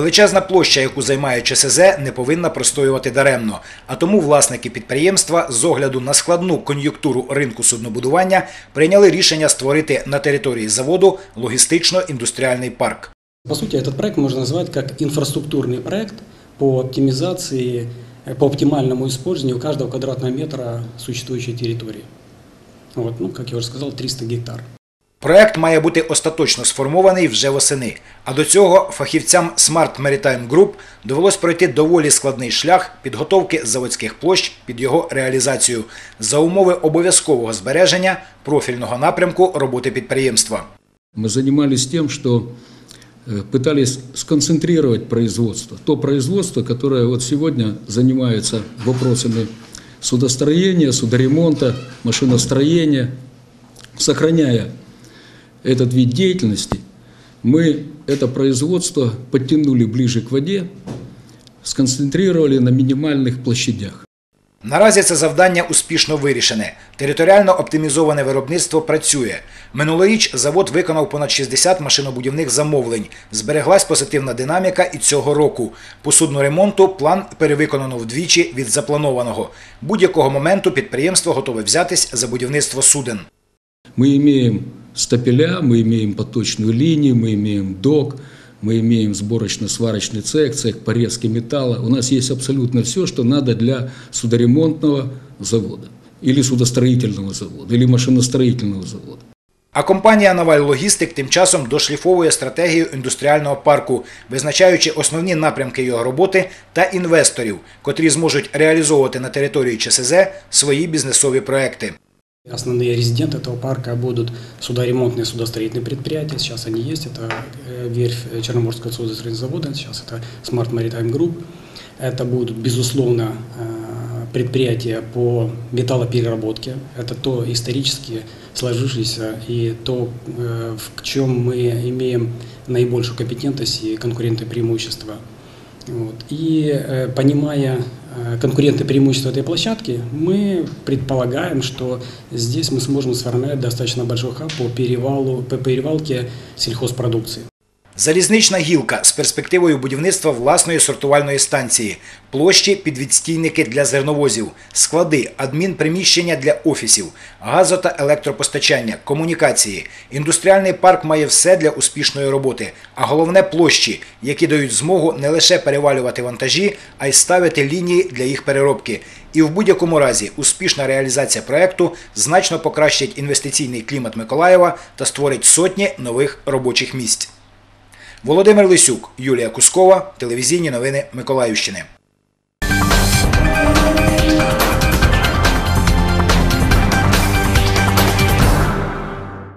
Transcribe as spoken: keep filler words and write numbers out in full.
Величезна площа, яку займає ЧСЗ, не повинна простоювати даремно. А тому власники підприємства з огляду на складну кон'юнктуру ринку суднобудування прийняли рішення створити на території заводу логістично-індустріальний парк. По сути, этот проект можно назвать как инфраструктурный проект по оптимизации, по оптимальному использованию каждого квадратного метра существующей территории. Вот, ну, как я уже сказал, триста гектар. Проект має бути остаточно сформований вже восени. А до цього фахівцям Smart Maritime Group довелось пройти доволі складний шлях підготовки заводських площ під його реалізацію за умови обов'язкового збереження профільного напрямку роботи підприємства. Ми займалися тим, що пытались сконцентрировать производство. То производство, которое вот сегодня занимается вопросами судостроения, судоремонта, машиностроения, сохраняя этот вид деятельности, мы это производство подтянули ближе к воде, сконцентрировали на минимальных площадях. Наразі це завдання успішно вирішене. Територіально оптимізоване виробництво працює. Минулоріч завод виконав понад шістдесят машинобудівних замовлень. Збереглась позитивна динаміка і цього року. По судноремонту план перевиконано вдвічі від запланованого. Будь-якого моменту підприємство готове взятись за будівництво суден. Ми маємо стапеля, мы имеем поточную линию, мы имеем док, мы имеем сборочно-сварочный цех, цех порезки металла. У нас есть абсолютно все, что надо для судоремонтного завода, или судостроительного завода, или машиностроительного завода. А компанія «Наваль Логістик» тим часом дошліфовує стратегію індустріального парку, визначаючи основні напрямки його роботи та інвесторів, котрі зможуть реалізовувати на території ЧСЗ свої бізнесові проекти. Основные резиденты этого парка будут судоремонтные, судостроительные предприятия. Сейчас они есть. Это верфь Черноморского судостроительного завода, сейчас это Smart Maritime Group. Это будут, безусловно, предприятия по металлопереработке. Это то исторически сложившееся и то, в чем мы имеем наибольшую компетентность и конкурентное преимущество. Вот. И понимая конкурентные преимущества этой площадки, мы предполагаем, что здесь мы сможем сформировать достаточно большой хаб по перевалу, по перевалке сельхозпродукции. Залізнична гілка з перспективою будівництва власної сортувальної станції, площі під відстійники для зерновозів, склади, адмінприміщення для офісів, газо- та електропостачання, комунікації. Індустріальний парк має все для успішної роботи, а головне – площі, які дають змогу не лише перевалювати вантажі, а й ставити лінії для їх переробки. І в будь-якому разі успішна реалізація проєкту значно покращить інвестиційний клімат Миколаєва та створить сотні нових робочих місць. Володимир Лисюк, Юлія Кускова, телевізійні новини Миколаївщини.